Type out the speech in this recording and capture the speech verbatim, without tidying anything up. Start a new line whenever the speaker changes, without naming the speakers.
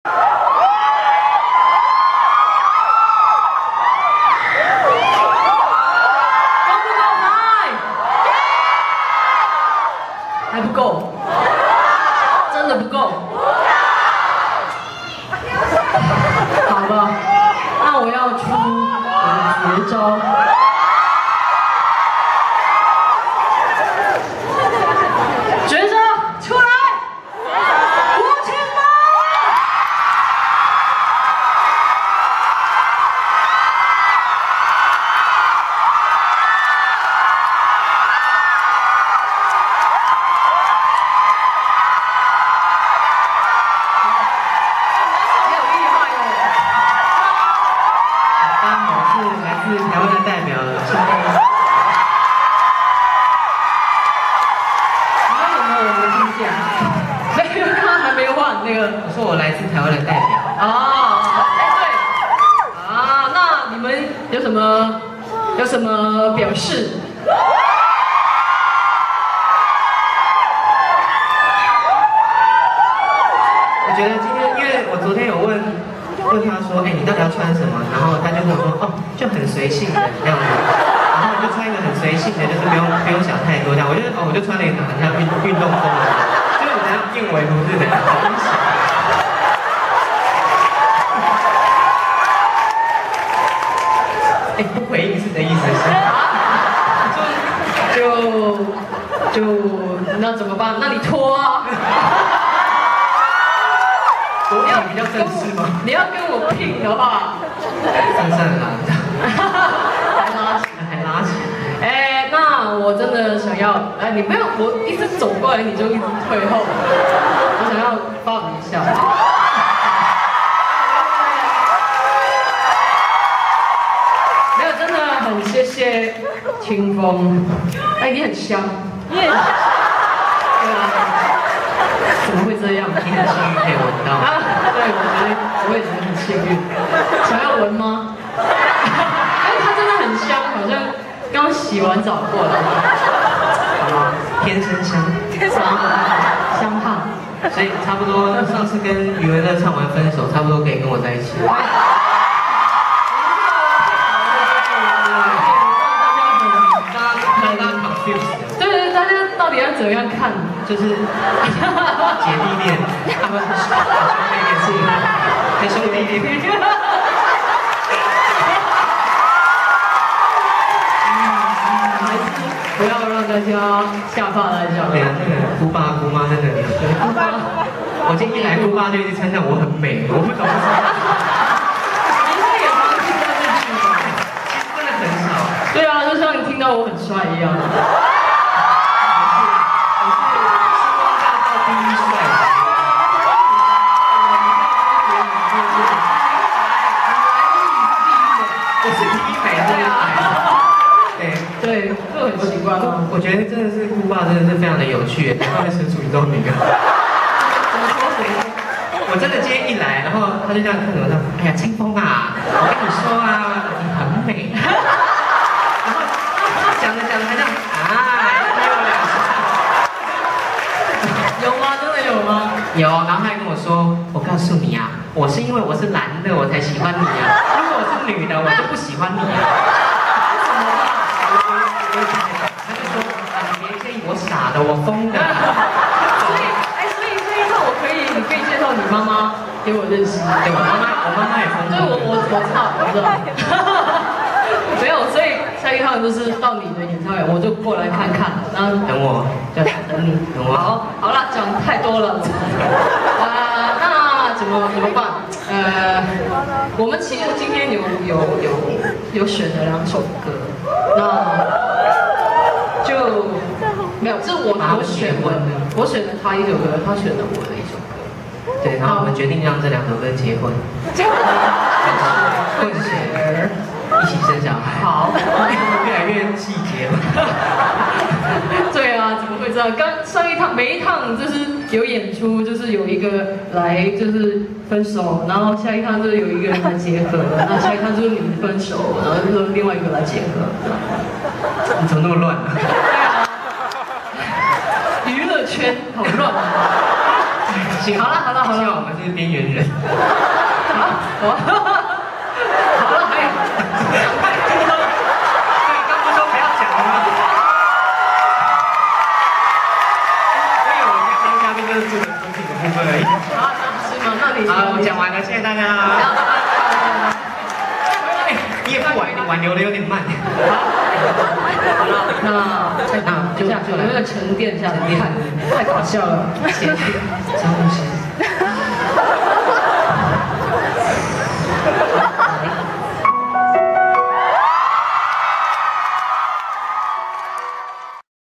还不够，真的不够。好吧，那我要出我的绝招。绝招出来，吴青峰。
是台湾的代表，现在
你为什么我没听见？没有，刚刚还没换那个。
我说我来自台湾的代表。
哦，哎对，啊，那你们有什么有什么表示？
我觉得今天，因为我昨天有问。问他说，哎、欸，你到底要穿什么？然后他就跟我说，哦，就很随性的这样子。然后我就穿一个很随性的，就是不用不用想太多这样。我就哦，我就穿了一个很像运运动风的，就是怎样燕尾服是怎样东西。哎、欸，不回应是的意思是？
就就就那怎么办？那你脱啊！
你要比较正式吗？
你要跟我拼好不好？
上上啦，
还拉起来，还拉起来。哎，那我真的想要，哎，你不要，我一直走过来你就一直退后，我想要抱你一下。没有，真的很谢谢清风，哎，你很香，你很香，对啊。怎么会这样？
你很幸运可以闻到。
啊，对，我觉得我也觉得很幸运。想要闻吗？哎，它真的很香，好像刚洗完澡过来。
好吗？天生香，
天生香汗。
所以差不多上次跟余文乐唱完分手，差不多可以跟我在一起。
对对，大家到底要怎样看？
就是姐弟恋，他们兄弟恋是跟兄弟恋。
还是不要让大家下巴来讲。
对啊，那个姑爸姑妈在那里。姑爸，我今天一来，姑爸就一直称赞我很美，我不懂为什么。
应该也常听到这句吧？
真的很少。
对啊，就像你听到我很帅一样。对，这很奇怪吗？
我觉得真的是姑爸真的是非常的有趣，难怪会生出你这种女儿。
怎么说？怎么说？
我真的今天一来，然后他就这样看着我说：“哎呀，清风啊，我跟你说啊，你很美。”然后讲着讲着还这样啊，拍我两下。
有吗？真的有吗？
有，然后他还跟我说：“我告诉你啊，我是因为我是男的我才喜欢你啊，如果我是女的我就不喜欢你啊。”他就说：“啊，你别介意，我傻的，我疯的。”
所以，哎，所以这一趟我可以，你可以介绍你妈妈给我认识。
对，我妈妈，我妈妈也疯。
所以我我我知道，我知道。没有，所以下一趟就是到你的演唱会，我就过来看看，然后
等我，
对，等你，
等我。
好，好了，讲太多了。啊，那怎么怎么办？呃，我们其实今天有有有有选了两首歌，那。就没有，这是我我选的，我选了他一首歌，他选了我的一首歌。
对，然后我们决定让这两首歌结婚，混血，一起生小孩。
好，
越来越细节了。
对啊，怎么会这样？刚上一趟每一趟就是有演出，就是有一个来就是分手，然后下一趟就是有一个人来结合，然后下一趟就是你们分手，然后就是另外一个来结合。
你怎么那么乱啊？
对啊，娱乐圈好乱啊！
幸
好了好了好了，
幸好我们是边缘人。
好，好了还有，
对，刚不是说不要讲了吗？我以为我今天当嘉宾就是负责恭喜的部分而已。
好，是吗？那你
好，我讲完了，谢谢大家。你也不挽挽留的有点慢。
好了，那那就就来那个沉淀下来看，太搞笑了，谢谢，真的是。